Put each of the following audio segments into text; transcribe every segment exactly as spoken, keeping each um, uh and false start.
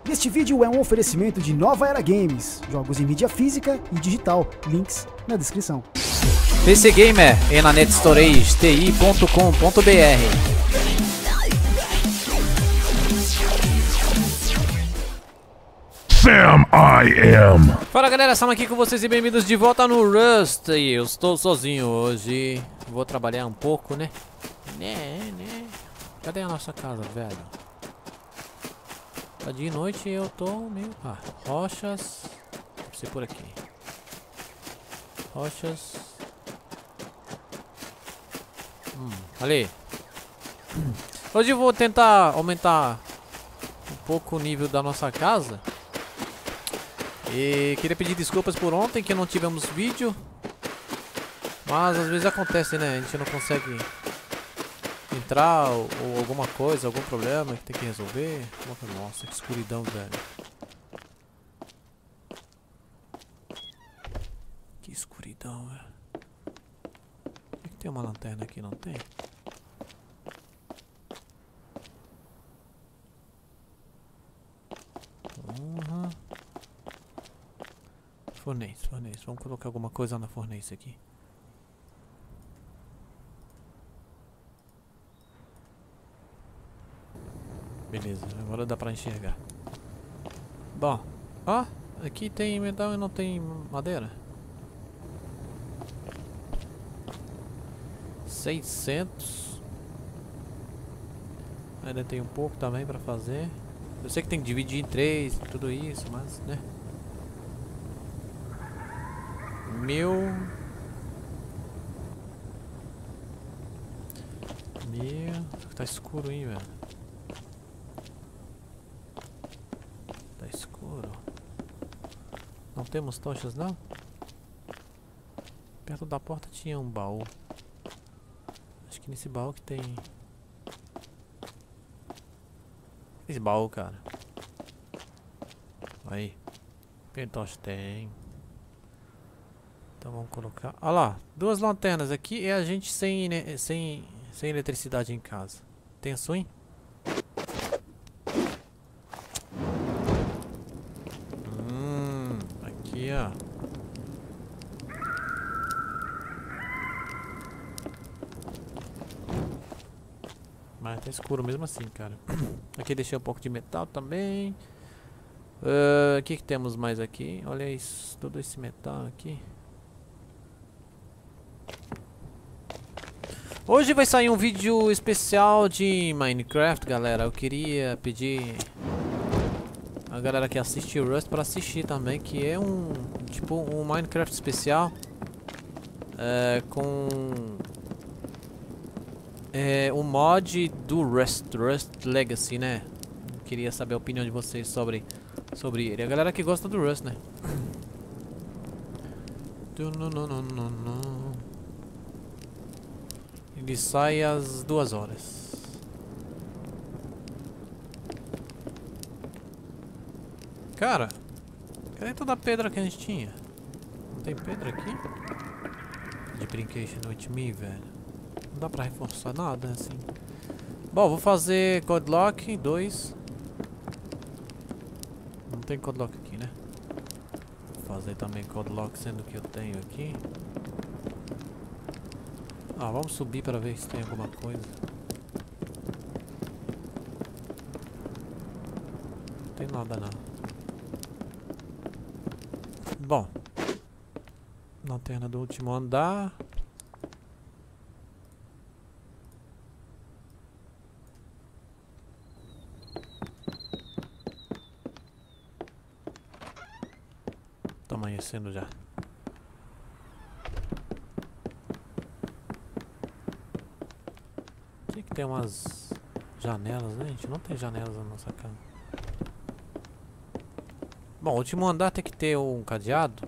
Este vídeo é um oferecimento de Nova Era Games, jogos em mídia física e digital, links na descrição. P C Gamer e na Net Storage T I ponto com ponto B R. Sam I Am. Fala galera, estamos aqui com vocês e bem-vindos de volta no Rust. E eu estou sozinho hoje. Vou trabalhar um pouco, né? Né, né. Cadê a nossa casa, velho? Tá de noite e eu tô meio... Ah, rochas. Deve ser por aqui. Rochas. Hum, ali. Hoje eu vou tentar aumentar um pouco o nível da nossa casa. E queria pedir desculpas por ontem que não tivemos vídeo. Mas às vezes acontece, né? A gente não consegue entrar ou, ou alguma coisa, algum problema que tem que resolver. Nossa, que escuridão, velho. Que escuridão, velho. Por que tem uma lanterna aqui? Não tem? Uhum. Fornece, fornece. Vamos colocar alguma coisa na fornece aqui. Beleza, agora dá pra enxergar. Bom, ó, aqui tem metal e não tem madeira. seiscentos. Ainda tem um pouco também pra fazer. Eu sei que tem que dividir em três, tudo isso, mas, né. Mil. Mil. Tá escuro aí, velho. Tá escuro. Não temos tochas, não? Perto da porta tinha um baú. Acho que nesse baú que tem... Esse baú, cara. Aí. Tem tocha? Tem. Então vamos colocar... Olha lá, duas lanternas aqui e a gente sem, né, sem, sem eletricidade em casa. Tem swing? Hum, aqui ó. Mas tá escuro mesmo assim, cara. Aqui deixei um pouco de metal também. O uh, que que temos mais aqui? Olha isso, todo esse metal aqui. Hoje vai sair um vídeo especial de Minecraft, galera. Eu queria pedir a galera que assiste o Rust para assistir também, que é um tipo um Minecraft especial é, com é, um mod do Rust, Rust Legacy, né? Queria saber a opinião de vocês sobre sobre ele. A galera que gosta do Rust, né? Ele sai às duas horas. Cara, cadê toda a pedra que a gente tinha? Não tem pedra aqui? De brincation with me, velho. Não dá pra reforçar nada assim. Bom, vou fazer codlock dois. Não tem codlock aqui, né? Vou fazer também codlock, sendo que eu tenho aqui. Ah, vamos subir para ver se tem alguma coisa. Não tem nada não. Bom. Lanterna do último andar. Tá amanhecendo já. Tem umas janelas, né? A gente não tem janelas na nossa casa. Bom, o último andar tem que ter um cadeado.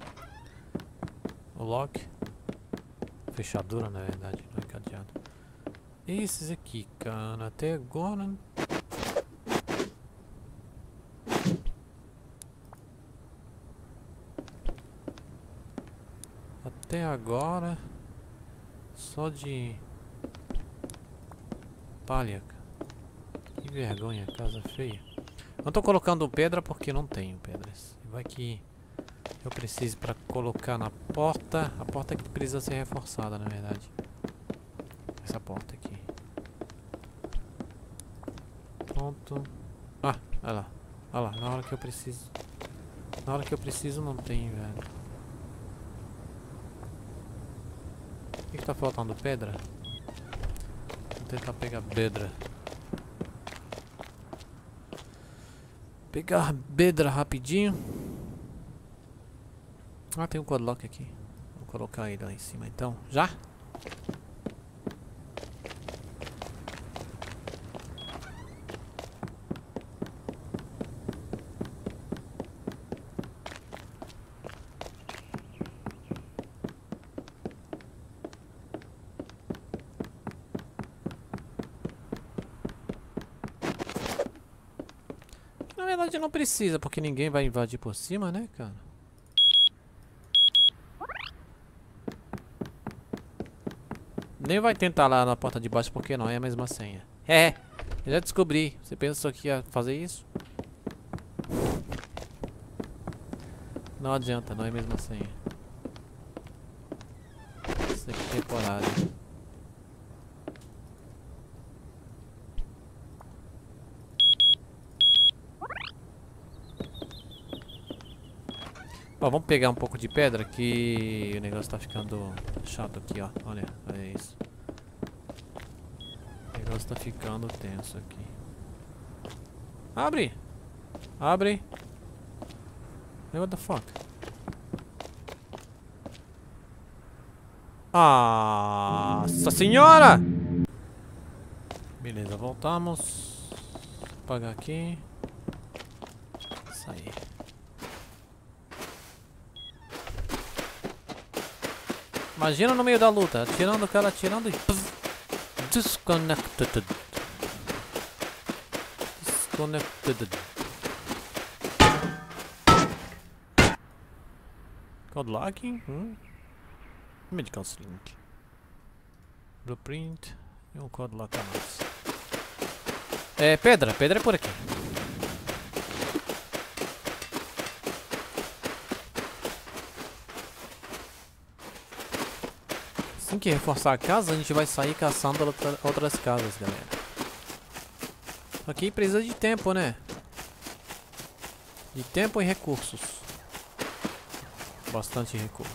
O lock. Fechadura, na verdade, não é cadeado. Esses aqui, cara, até agora... Até agora... Só de... palha. Que vergonha, casa feia. Não tô colocando pedra porque não tenho pedras. Vai que eu preciso pra colocar na porta. A porta que precisa ser reforçada, na verdade. Essa porta aqui. Pronto. Ah, olha lá. Olha lá, na hora que eu preciso. Na hora que eu preciso não tem, velho. O que que tá faltando? Pedra? Vou tentar pegar pedra. Pegar pedra rapidinho. Ah, tem um quadlock aqui. Vou colocar ele lá em cima então. Já? Na verdade não precisa, porque ninguém vai invadir por cima, né, cara? Nem vai tentar lá na porta de baixo, porque não é a mesma senha. É, eu já descobri. Você pensou que ia fazer isso? Não adianta, não é a mesma senha. Isso aqui é temporário. Ó, vamos pegar um pouco de pedra que o negócio tá ficando chato aqui, ó. Olha, olha isso. O negócio tá ficando tenso aqui. Abre! Abre! What the fuck? Nossa senhora! Beleza, voltamos. Vou apagar aqui. Sair. Imagina no meio da luta, atirando o cara, atirando e... Disconnected. Disconnected. Code locking? Hum? Medical link. Blueprint. E um code lock a mais. É, pedra. Pedra é por aqui. Assim que reforçar a casa, a gente vai sair caçando outra, outras casas, galera. Aqui precisa de tempo, né? De tempo e recursos. Bastante recursos.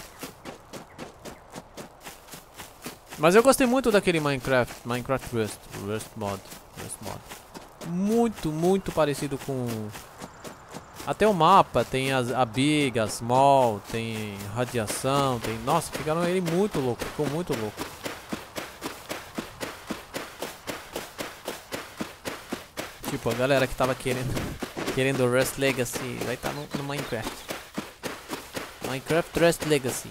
Mas eu gostei muito daquele Minecraft, Minecraft Rust, Rust mod, Rust mod. Muito, muito parecido com... Até o mapa, tem as, a Big, a Small, tem radiação, tem... Nossa, ficaram ele muito louco, ficou muito louco. Tipo, a galera que tava querendo querendo o Rust Legacy vai estar no, no Minecraft. Minecraft Rust Legacy.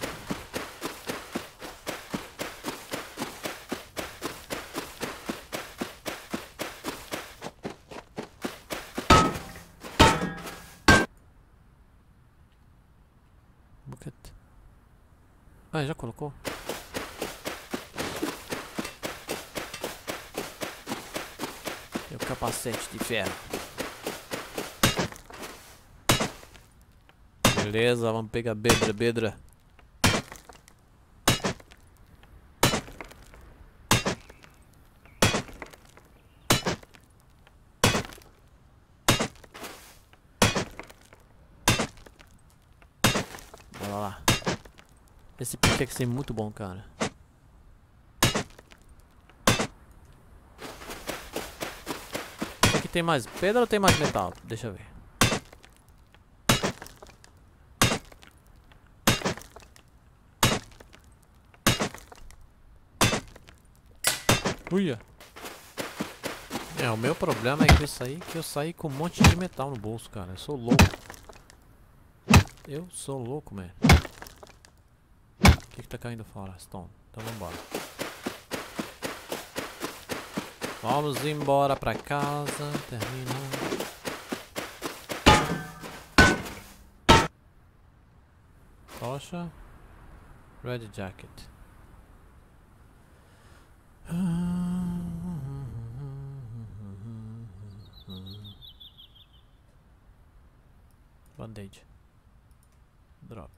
Bucket. Ah, já colocou? E o capacete de ferro. Beleza, vamos pegar bedra, bedra. Bora lá. Esse pickaxe é muito bom, cara. Aqui tem mais pedra ou tem mais metal? Deixa eu ver. Uia. É, o meu problema é que eu saí, que eu saí com um monte de metal no bolso, cara. Eu sou louco. Eu sou louco, man. O que que tá caindo fora? Stone. Então vambora. Vamos embora pra casa. Termina. Tocha. Red jacket. Band-aid. Drop.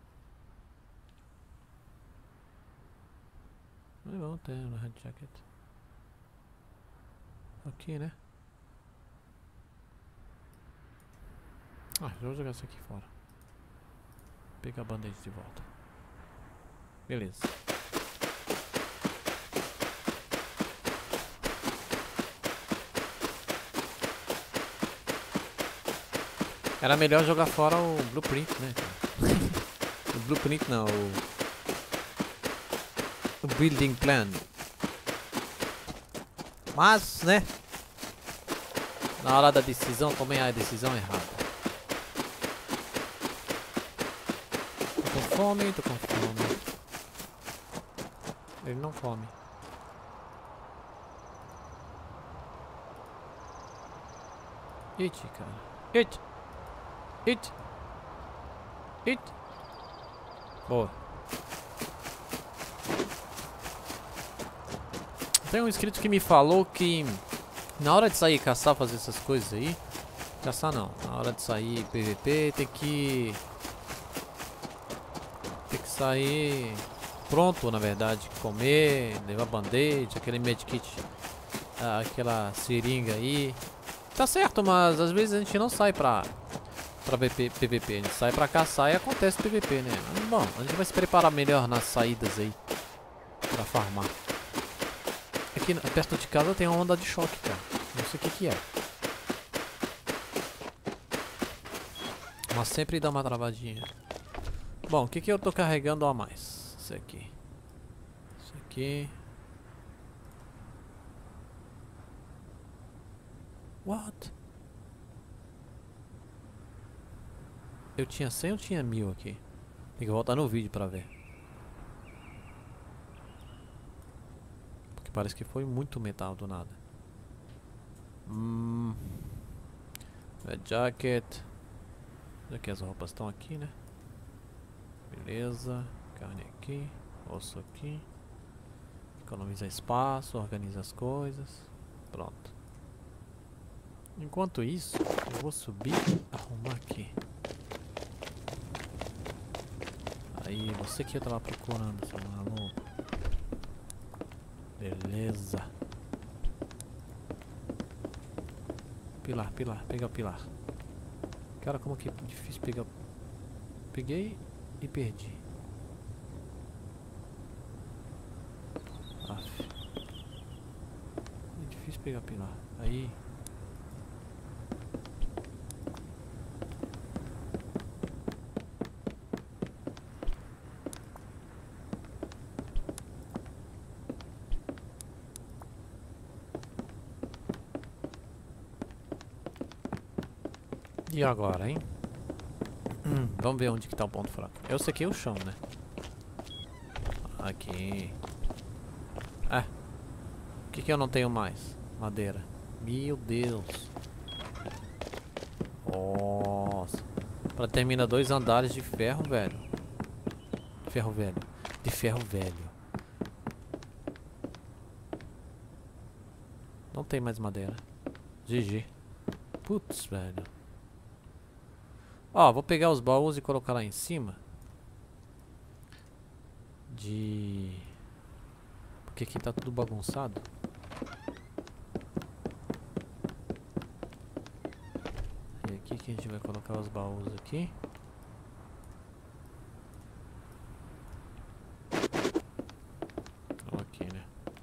Não vamos ter no Red Jacket. Aqui, né? Ah, já vou jogar isso aqui fora. Pegar a band-aid de volta. Beleza. Era melhor jogar fora o blueprint, né? O blueprint não, o... o building plan. Mas, né? Na hora da decisão, tomei a decisão errada. Tô com fome, tô com fome. Ele não come. It, cara. It. It. It. Boa. Tem um inscrito que me falou que na hora de sair caçar, fazer essas coisas aí, caçar não, na hora de sair P V P tem que tem que sair pronto, na verdade, comer, levar band-aid, aquele medkit, aquela seringa aí. Tá certo, mas às vezes a gente não sai pra pra P V P, a gente sai pra caçar e acontece P V P, né? Bom, a gente vai se preparar melhor nas saídas aí pra farmar. Aqui perto de casa tem uma onda de choque, cara. Não sei o que que é. Mas sempre dá uma travadinha. Bom, o que que eu tô carregando a mais? Isso aqui. Isso aqui. What? Eu tinha cem ou tinha mil aqui? Tem que voltar no vídeo pra ver. Porque parece que foi muito metal do nada. Hum. Red jacket. Aqui as roupas estão aqui, né? Beleza. Carne aqui. Osso aqui. Economiza espaço, organiza as coisas. Pronto. Enquanto isso, eu vou subir e arrumar aqui. Aí, você que eu tava procurando, seu maluco. Beleza. Pilar, pilar, pegar o pilar. Cara, como que é difícil pegar. Peguei e perdi. Aff. É difícil pegar pilar. Aí. E agora, hein? Hum, vamos ver onde que tá o ponto fraco. Eu sei que é o chão, né? Aqui. É. O que que eu não tenho mais? Madeira. Meu Deus. Nossa. Pra terminar dois andares de ferro, velho. Ferro velho. De ferro velho. Não tem mais madeira. G G. Putz, velho. Ó, vou pegar os baús e colocar lá em cima. De... Porque aqui tá tudo bagunçado. E aqui que a gente vai colocar os baús aqui. Aqui, né?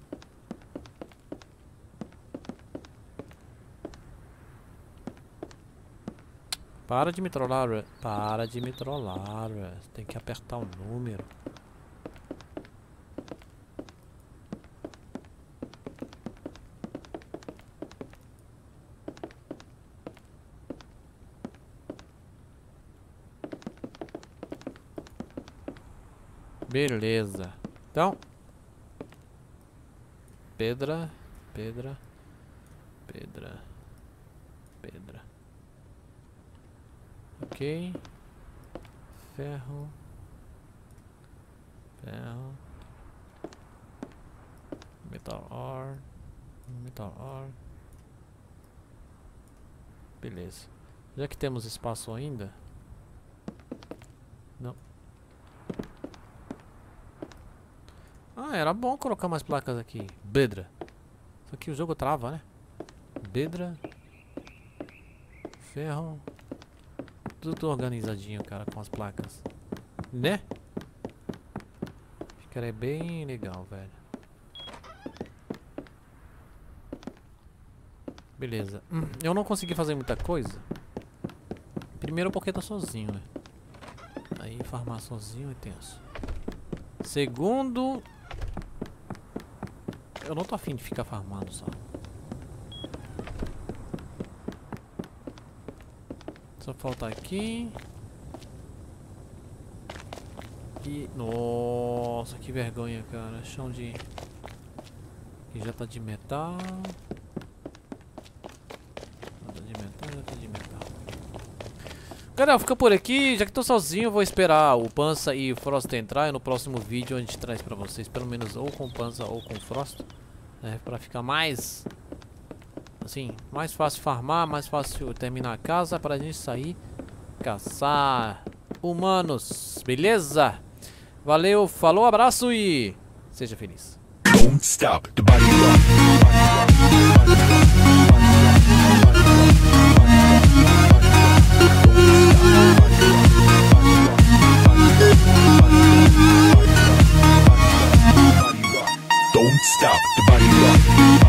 Para de me trollar, Russ. Para de me trollar, Russ. Tem que apertar o número. Beleza. Então. Pedra. Pedra. Pedra. Pedra. Ok. Ferro. Ferro. Metal ore. Metal ore. Beleza. Já que temos espaço ainda, Ah, era bom colocar mais placas aqui. Bedra. Só que o jogo trava, né? Bedra. Ferro. Tudo organizadinho, cara, com as placas. Né? Ficaria bem legal, velho. Beleza. Hum, eu não consegui fazer muita coisa. Primeiro porque tô sozinho, né? Aí farmar sozinho é tenso. Segundo, eu não tô afim de ficar farmando só. Só falta aqui. E... Nossa, que vergonha, cara. Chão de... Aqui já tá de metal. Já tá de metal, já tá de metal. Galera, fica por aqui. Já que tô sozinho, vou esperar o Pança e o Frost entrar. E no próximo vídeo a gente traz pra vocês, pelo menos ou com o Pança ou com o Frost, né, pra ficar mais... Assim, mais fácil farmar, mais fácil terminar a casa para a gente sair caçar humanos, beleza? Valeu, falou, abraço e seja feliz. Don't stop the body rock. Don't stop the body rock.